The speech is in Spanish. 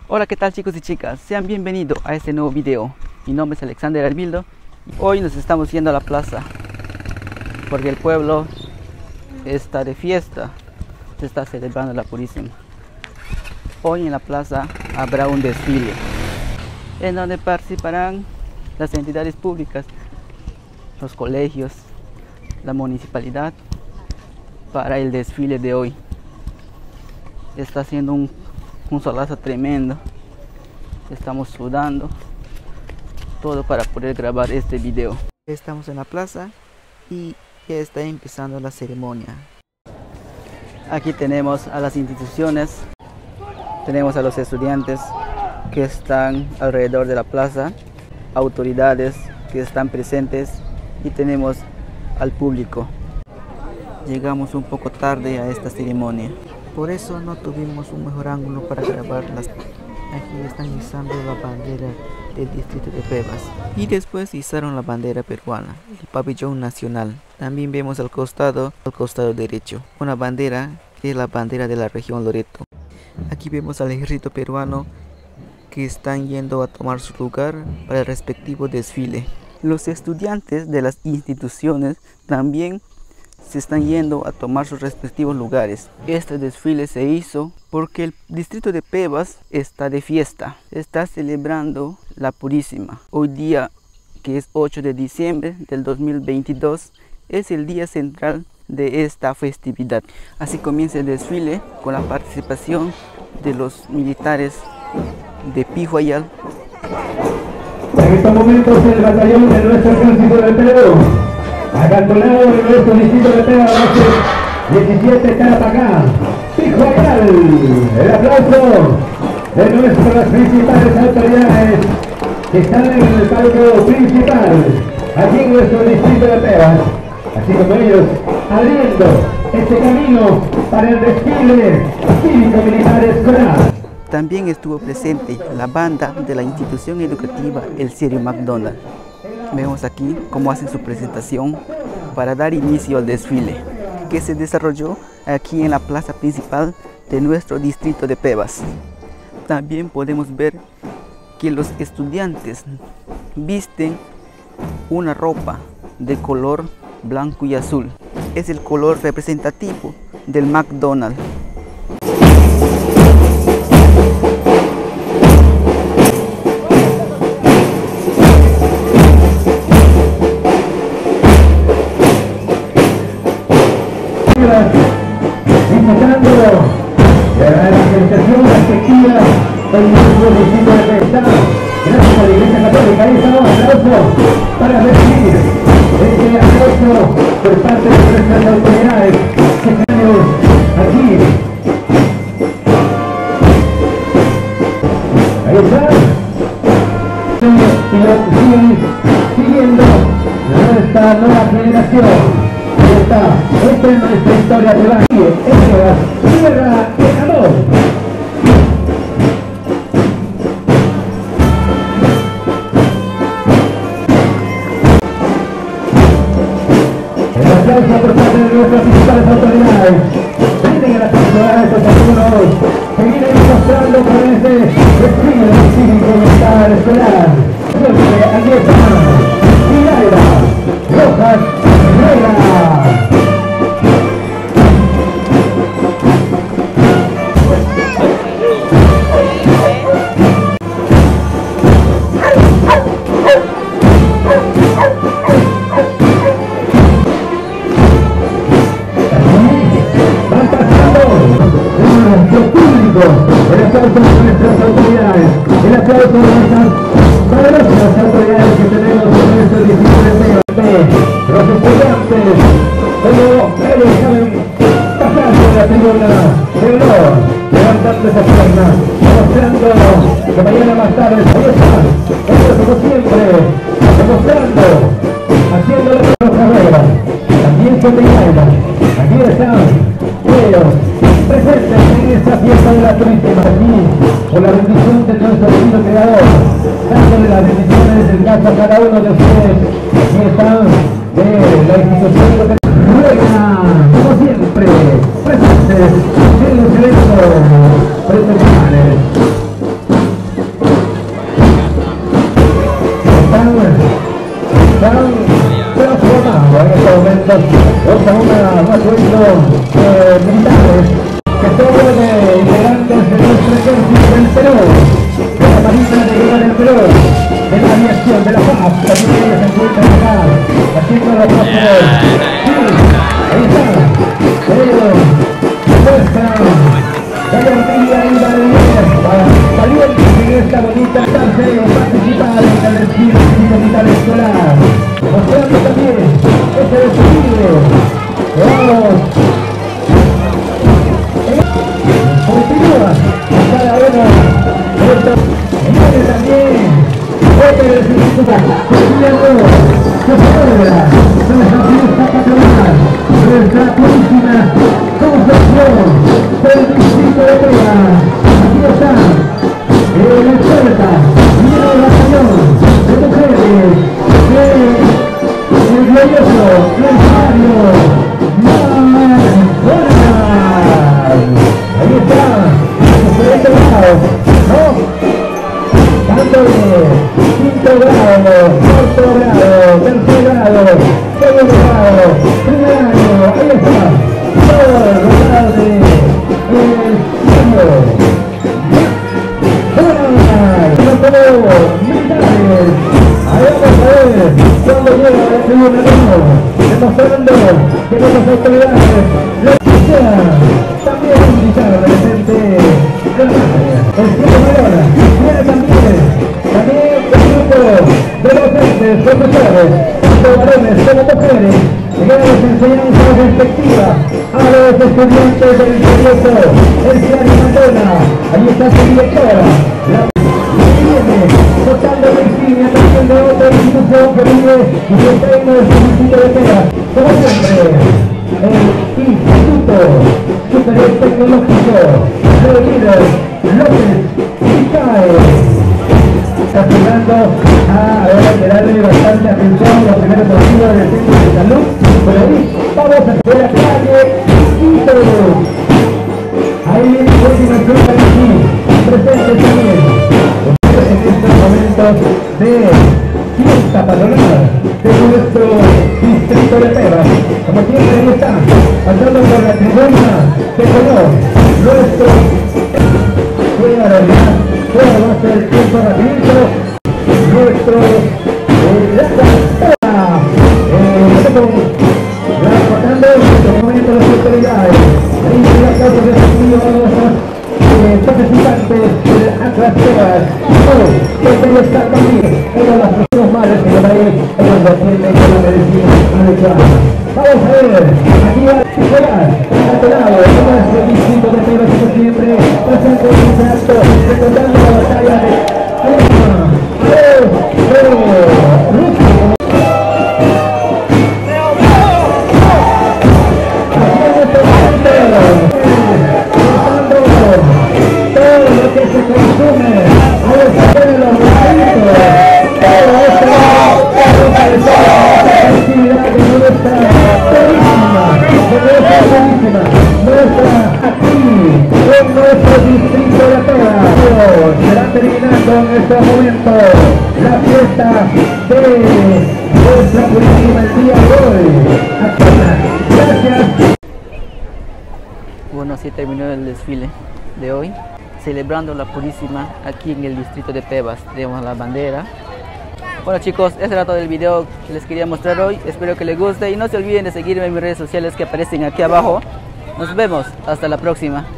Hola, ¿qué tal chicos y chicas? Sean bienvenidos a este nuevo video. Mi nombre es Alexander Arbildo y hoy nos estamos yendo a la plaza porque el pueblo está de fiesta, se está celebrando la Purísima. Hoy en la plaza habrá un desfile en donde participarán las entidades públicas, los colegios, la municipalidad para el desfile de hoy. Está haciendo un solazo tremendo, estamos sudando todo para poder grabar este video. Estamos en la plaza y ya está empezando la ceremonia. Aquí tenemos a las instituciones, tenemos a los estudiantes que están alrededor de la plaza, autoridades que están presentes y tenemos al público. Llegamos un poco tarde a esta ceremonia, por eso no tuvimos un mejor ángulo para grabarlas. Aquí están izando la bandera del distrito de Pebas y después izaron la bandera peruana, el pabellón nacional. También vemos al costado derecho, una bandera que es la bandera de la región Loreto. Aquí vemos al ejército peruano que están yendo a tomar su lugar para el respectivo desfile. Los estudiantes de las instituciones también se están yendo a tomar sus respectivos lugares. Este desfile se hizo porque el distrito de Pebas está de fiesta, está celebrando la Purísima. Hoy día, que es 8 de diciembre del 2022, es el día central de esta festividad. Así comienza el desfile con la participación de los militares de Pijuayal. En estos momentos el batallón de nuestro ejército de Perú, acantonado en nuestro distrito de Pebas, 17 Tarapacá, Pijuayal. El aplauso de nuestras principales autoridades que están en el palco principal, aquí en nuestro distrito de Pebas, así como ellos abriendo este camino para el desfile cívico-militar escolar. También estuvo presente la banda de la institución educativa El Serio McDonald. Vemos aquí cómo hacen su presentación para dar inicio al desfile que se desarrolló aquí en la plaza principal de nuestro distrito de Pebas. También podemos ver que los estudiantes visten una ropa de color blanco y azul. Es el color representativo del McDonald's. Invitando a la presentación respectiva del nuestro distrito de Pebas. Gracias a la Iglesia Católica. Ahí estamos, aplauso para recibir este aplauso por parte de nuestras autoridades que tenemos aquí. Ahí está. Y lo siguen siguiendo nuestra nueva generación. Esta es nuestra historia de la tierra de amor. El aplauso por parte de nuestras principales autoridades. Brinden el aplauso a estos alumnos que vienen mostrando con este desfile cívico-militar escolar. Aquí están Miraida Rojas Herrera. El aplauso de nuestras autoridades, el aplauso de nuestras poderosas autoridades que tenemos en nuestro distrito de Pebas. Los estudiantes, como ellos saben pasar por la tribuna de honor, levantando esas piernas, demostrando que mañana más tarde ahí están, ellos como siempre, demostrando, haciendo la carrera. También se te bailan, aquí están ellos presentes en esta fiesta de la Purísima, aquí por la bendición de nuestro divino creador, dándole las bendiciones del caso a cada uno de ustedes. Aquí están de la institución educativa. Ruegan, como siempre, presentes en los eventos preliminares. atuendos militares que son integrantes de nuestro ejército del Perú, de la Marina de Guerra del Perú, de la aviación de la paz, también ellos se encuentran acá, haciendo los pasos. Sí, ahí está, ellos muestran gallardía y valientes en esta bonita tarde participar en el desfile militar escolar, mostrando también ese desfile. Vamos. Continúa cada uno de estos señores también. Este es el instituto colombiano que celebra nuestra fiesta patronal, nuestra próxima concepción del distrito de Pebas. Aquí está la experta y el batallón de mujeres del glorioso Rosario Marzonas. Ahí está, por este lado, ¿no? Dándole quinto grado, cuarto grado, tercer grado, segundo grado, primer año, ahí está, todo el grado de militares. Ahí vamos a ver cuando llega el tribunal, demostrando que nuestras autoridades lo desean. También un militar presente en la patria. El cielo mayor viene también el grupo de docentes, profesores, tanto varones como mujeres, que dan las enseñanzas respectivas a los estudiantes del Instituto El Ciudad Madonna. Ahí está su directora, la viene tocando la insignia también de otra institución que vive y que está en el distrito de Pebas. Como siempre, el Instituto Superior Tecnológico de Líder López Icae. Está llegando a darle bastante atención a los primeros auxilios del centro de salud. Por ahí vamos a hacer la calle Quito. Ahí última fruta aquí, presente también en estos momentos de fiesta patronal de nuestro distrito de Pebas. Como siempre ahí está, pasando por la tribuna de color, nuestro voy a alargar, va a ser el tiempo rapidito, nuestro pasando en estos momentos las autoridades, ahí la causa de desafío a nuestros participantes del Atlas Pebas, que están también uno de las personas madres que por ahí ellos lo tienen con la medicina adecuada. Vamos a ver, aquí va a jugar, este lado, nuestro distrito de Pebas como siempre, presente en este acto, recordando la batalla de terminando en este momento la fiesta de nuestra Purísima el día de hoy. Gracias. Bueno, así terminó el desfile de hoy, celebrando la Purísima aquí en el distrito de Pebas. Tenemos la bandera. Bueno chicos, ese era todo el video que les quería mostrar hoy. Espero que les guste y no se olviden de seguirme en mis redes sociales que aparecen aquí abajo. Nos vemos, hasta la próxima.